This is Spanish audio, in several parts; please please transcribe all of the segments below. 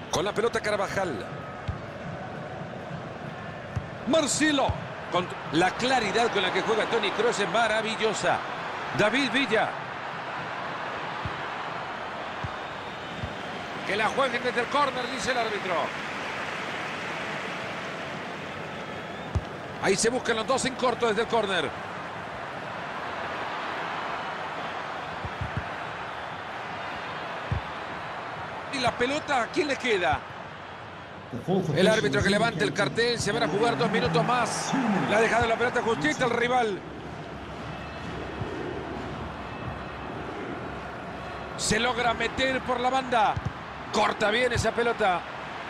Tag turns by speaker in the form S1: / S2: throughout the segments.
S1: Con la pelota Carvajal. Marcelo. Con la claridad con la que juega Toni Kroos es maravillosa. David Villa. Que la jueguen desde el córner, dice el árbitro. Ahí se buscan los dos en corto desde el córner. Y la pelota, ¿a quién le queda? El árbitro que levante el cartel. Se van a jugar 2 minutos más. Le ha dejado la pelota justita al rival. Se logra meter por la banda. Corta bien esa pelota.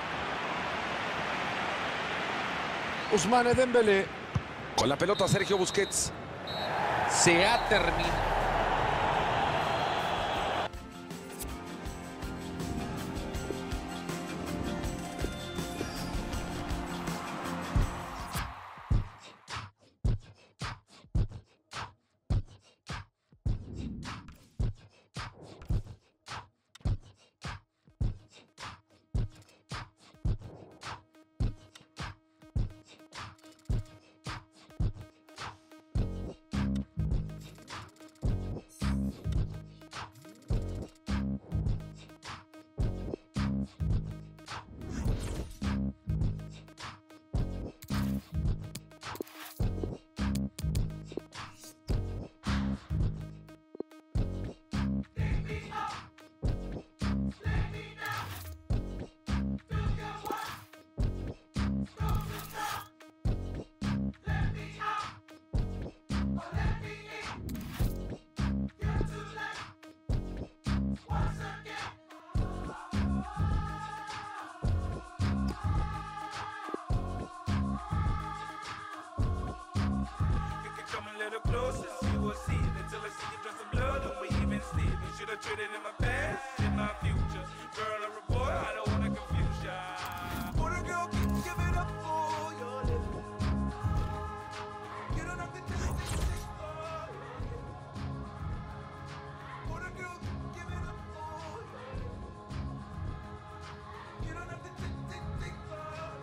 S1: Ousmane Dembélé. Con la pelota Sergio Busquets. Se ha terminado.
S2: Closer, you will see it until I see you dress in blood and we even sleep. You should have traded in my past, in my future. Girl or a boy, I don't wanna confuse ya. For a girl, give it up for your living. You don't have to do this for For a girl, give it up for your living. You don't have to do this for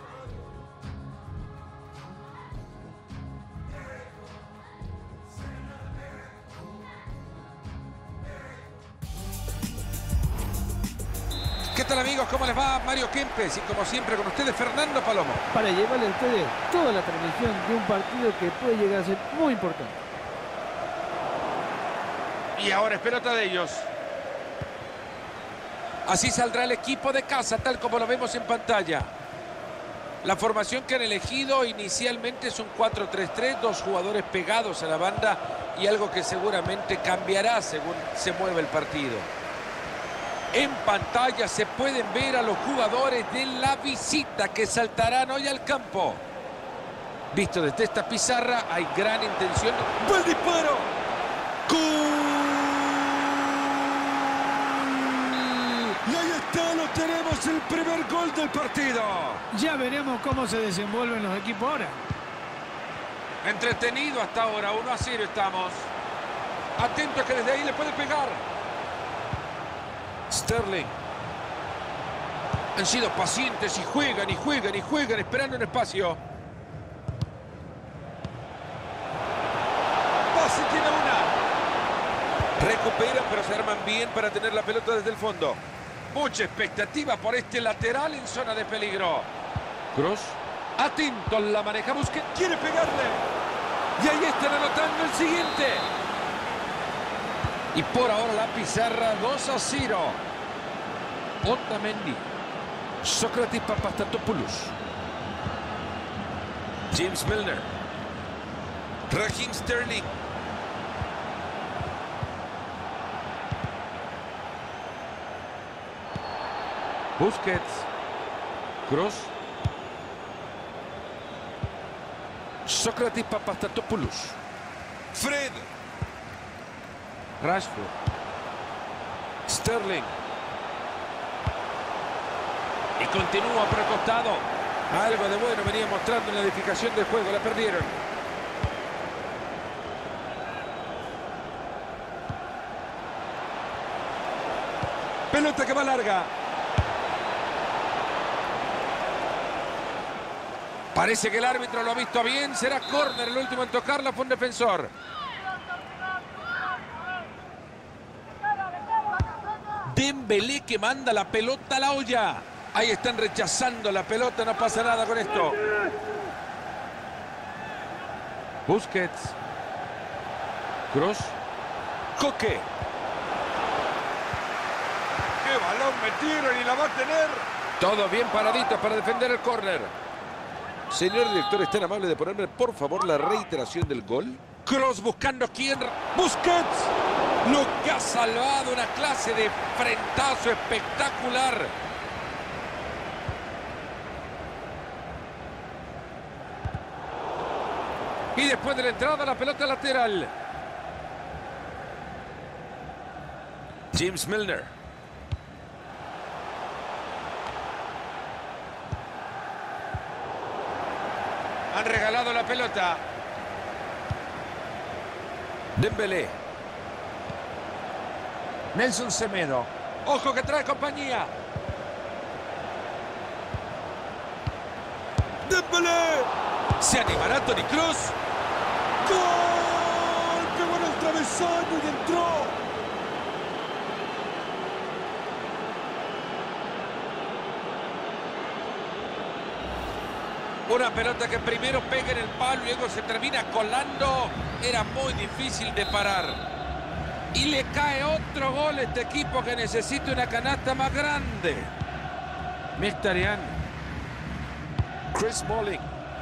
S1: ¿Qué tal, amigos? ¿Cómo les va? Mario Kempes y como siempre con ustedes Fernando Palomo.
S3: Para llevarle a ustedes toda la transmisión de un partido que puede llegar a ser muy importante.
S1: Y ahora es pelota de ellos. Así saldrá el equipo de casa, tal como lo vemos en pantalla. La formación que han elegido inicialmente es un 4-3-3, 2 jugadores pegados a la banda y algo que seguramente cambiará según se mueve el partido. En pantalla se pueden ver a los jugadores de la visita que saltarán hoy al campo. Visto desde esta pizarra, hay gran intención. ¡Buen disparo! ¡Gol! Y ahí está, lo tenemos, el primer gol del partido.
S3: Ya veremos cómo se desenvuelven los equipos ahora.
S1: Entretenido hasta ahora, 1-0 estamos. Atento que desde ahí le puede pegar. Sterling. Han sido pacientes y juegan y juegan y juegan esperando un espacio. Pase tiene una. Recuperan pero se arman bien para tener la pelota desde el fondo. Mucha expectativa por este lateral en zona de peligro. Kroos. Atento, la maneja Busquets. Quiere pegarle. Y ahí están anotando el siguiente. Y por ahora la pizarra 2-0. Otamendi. Sócrates Papastatopoulos. James Milner. Raheem Sterling. Busquets. Kroos. Sócrates Papastatopoulos. Fred. Rashford. Sterling. Y continúa por el costado. Algo de bueno venía mostrando en la edificación del juego. La perdieron. Pelota que va larga. Parece que el árbitro lo ha visto bien. Será córner. El último en tocarla fue un defensor. Dembélé que manda la pelota a la olla. Ahí están rechazando la pelota. No pasa nada con esto. Busquets. Kroos. Coque.
S4: ¡Qué balón metieron y la va a tener!
S1: Todo bien paradito para defender el córner. Señor director, ¿es tan amable de ponerme, por favor, la reiteración del gol? Kroos buscando quién. Busquets. Lo que ha salvado, una clase de frentazo espectacular. Y después de la entrada, la pelota lateral. James Milner. Han regalado la pelota. Dembélé. Nelson Semedo. Ojo que trae compañía. Dembélé. Se animará Toni Kroos. ¡Gol! ¡Pegó en el travesaño y entró! Una pelota que primero pega en el palo y luego se termina colando. Era muy difícil de parar. Y le cae otro gol a este equipo que necesita una canasta más grande. Mkhitaryan. Chris Smalling.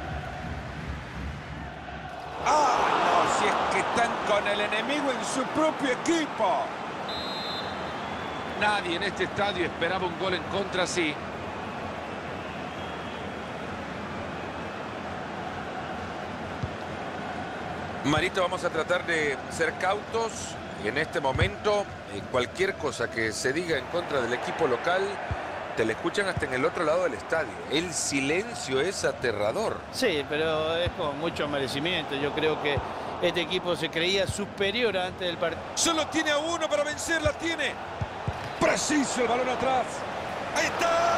S4: ¡Ah, no! Si es que están con el enemigo en su propio equipo.
S1: Nadie en este estadio esperaba un gol en contra así. Marito, vamos a tratar de ser cautos. En este momento, cualquier cosa que se diga en contra del equipo local, te la escuchan hasta en el otro lado del estadio. El silencio es aterrador.
S3: Sí, pero es con mucho merecimiento. Yo creo que este equipo se creía superior antes del partido.
S4: Solo tiene a uno para vencer, la tiene. Preciso el balón atrás. ¡Ahí está!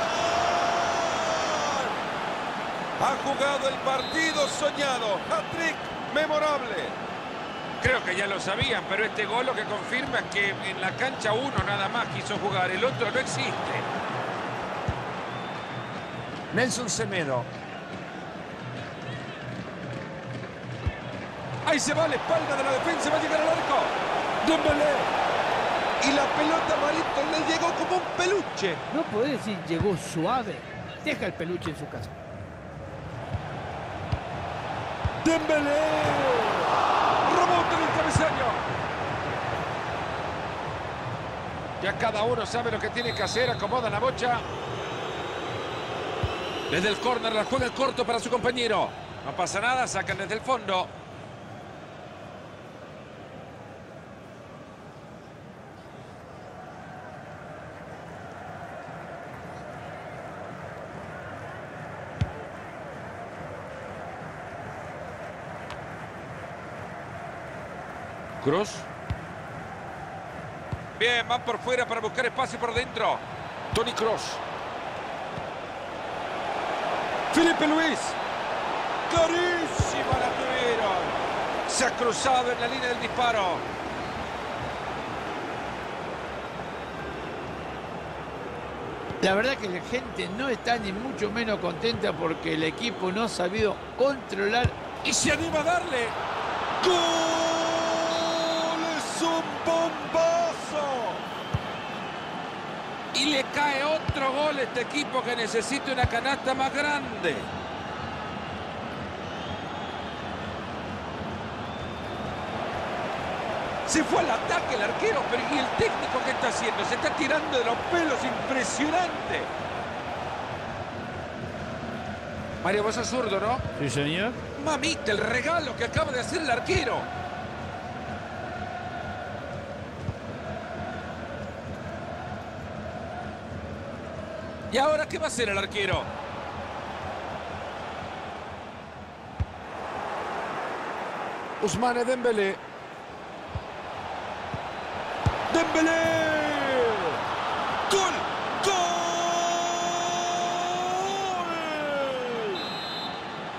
S4: Ha jugado el partido soñado. Hat-trick memorable.
S1: Creo que ya lo sabían, pero este gol lo que confirma es que en la cancha uno nada más quiso jugar, el otro no existe. Nelson Semedo.
S4: Ahí se va a la espalda de la defensa, va a llegar al arco. Dembélé. Y la pelota, Marito, le llegó como un peluche.
S3: No podés decir llegó suave. Deja el peluche en su casa.
S4: Dembélé. Rebota en el travesaño.
S1: Ya cada uno sabe lo que tiene que hacer, acomoda la bocha. Desde el córner la juega el corto para su compañero. No pasa nada, sacan desde el fondo. Kroos. Bien, van por fuera para buscar espacio por dentro. Toni Kroos.
S4: Felipe Luis.
S1: Clarísima la tuvieron. Se ha cruzado en la línea del disparo.
S3: La verdad que la gente no está ni mucho menos contenta porque el equipo no ha sabido controlar.
S1: Y se anima a darle.
S4: ¡Gol! ¡Es un bombazo!
S1: Y le cae otro gol a este equipo que necesita una canasta más grande. Se fue al ataque el arquero, pero ¿y el técnico qué está haciendo? Se está tirando de los pelos, impresionante. Mario, vos sos zurdo, ¿no?
S3: Sí, señor.
S1: Mamita, el regalo que acaba de hacer el arquero. ¿Y ahora qué va a hacer el arquero? Ousmane Dembélé.
S4: ¡Dembélé! ¡Gol! ¡Gol!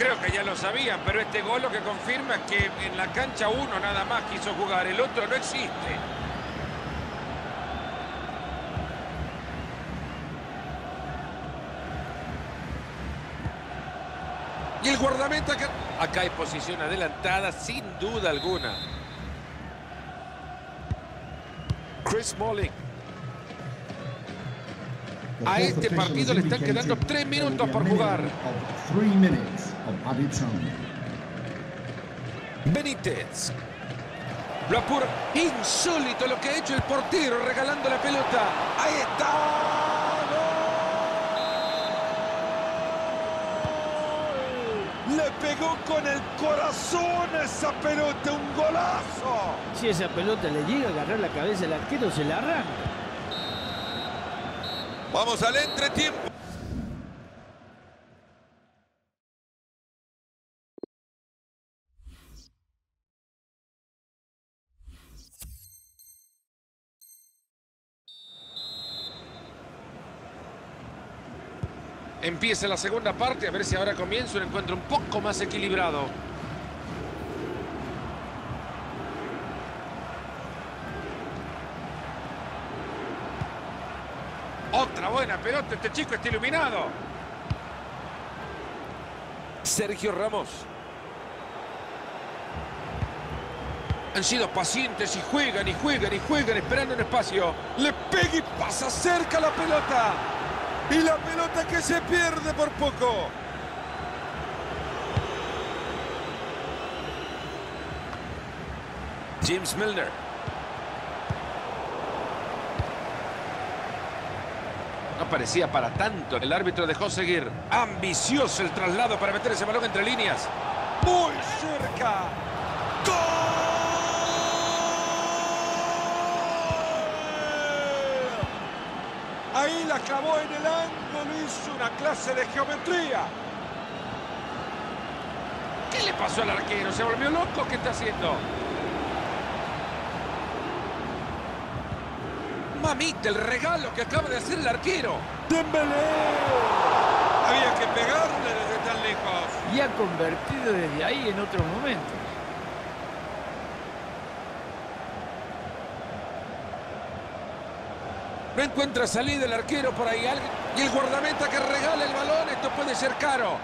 S1: creo que ya lo sabían, pero este gol lo que confirma es que en la cancha uno nada más quiso jugar, el otro no existe. Y el guardameta que... Acá hay posición adelantada, sin duda alguna. Chris Smalling. A este partido le están quedando 3 minutos por jugar. Benítez. Lo apura. Insólito lo que ha hecho el portero regalando la pelota. Ahí está.
S4: Le pegó con el corazón esa pelota, un golazo.
S3: Si esa pelota le llega a agarrar la cabeza al arquero, se la arranca.
S4: Vamos al entretiempo.
S1: Empieza la segunda parte, a ver si ahora comienza un encuentro un poco más equilibrado. Otra buena pelota, este chico está iluminado. Sergio Ramos. Han sido pacientes y juegan y juegan y juegan esperando un espacio.
S4: Le pega y pasa cerca la pelota. Y la pelota que se pierde por poco.
S1: James Milner. No parecía para tanto. El árbitro dejó seguir. Ambicioso el traslado para meter ese balón entre líneas.
S4: Muy cerca. ¡Gol! Ahí la clavó en el ángulo, hizo una clase de geometría.
S1: ¿Qué le pasó al arquero? ¿Se volvió loco? ¿Qué está haciendo? Mamita, el regalo que acaba de hacer el arquero.
S4: ¡Dembélé! Había que pegarle desde tan lejos.
S3: Y ha convertido desde ahí en otro momento.
S1: No encuentra salida el arquero por ahí. Y el guardameta que regala el balón. Esto puede ser caro.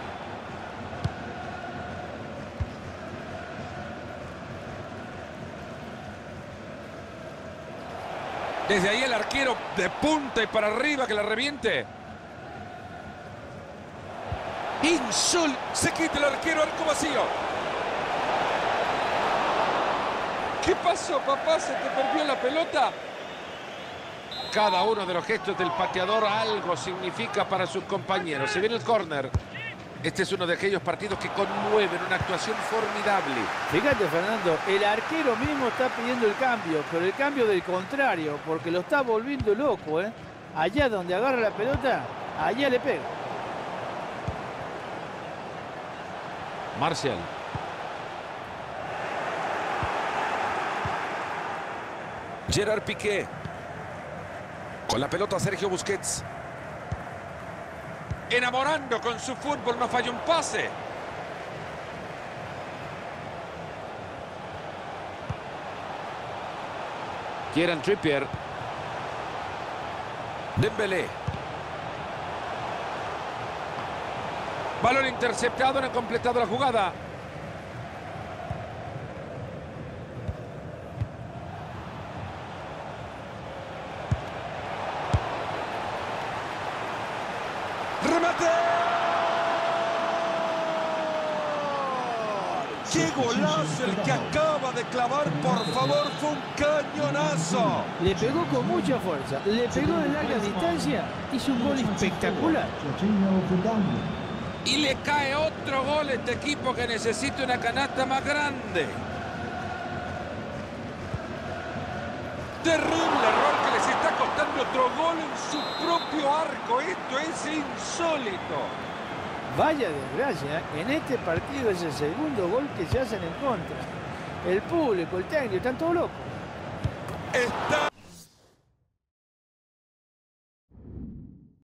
S1: Desde ahí el arquero de punta y para arriba que la reviente.
S4: Se quita el arquero, arco vacío. ¿Qué pasó, papá? ¿Se te perdió la pelota?
S1: Cada uno de los gestos del pateador algo significa para sus compañeros. Se viene el córner. Este es uno de aquellos partidos que conmueven, una actuación formidable.
S3: Fíjate, Fernando, el arquero mismo está pidiendo el cambio, pero el cambio del contrario, porque lo está volviendo loco, ¿eh? Allá donde agarra la pelota, allá le pega.
S1: Martial. Gerard Piqué. Con la pelota Sergio Busquets. Enamorando con su fútbol, no falla un pase. Kieran Trippier. Dembélé. Balón interceptado, no ha completado la jugada.
S4: ¡Remate! ¡Qué golazo el que acaba de clavar! Por favor, fue un cañonazo.
S3: Le pegó con mucha fuerza, le pegó de larga distancia, hizo un gol espectacular.
S1: Y le cae otro gol a este equipo que necesita una canasta más grande. Terrible error que les está costando otro gol en su propio arco. Esto es insólito.
S3: Vaya desgracia, en este partido es el segundo gol que se hacen en contra. El público, el técnico, están todos locos.
S4: Está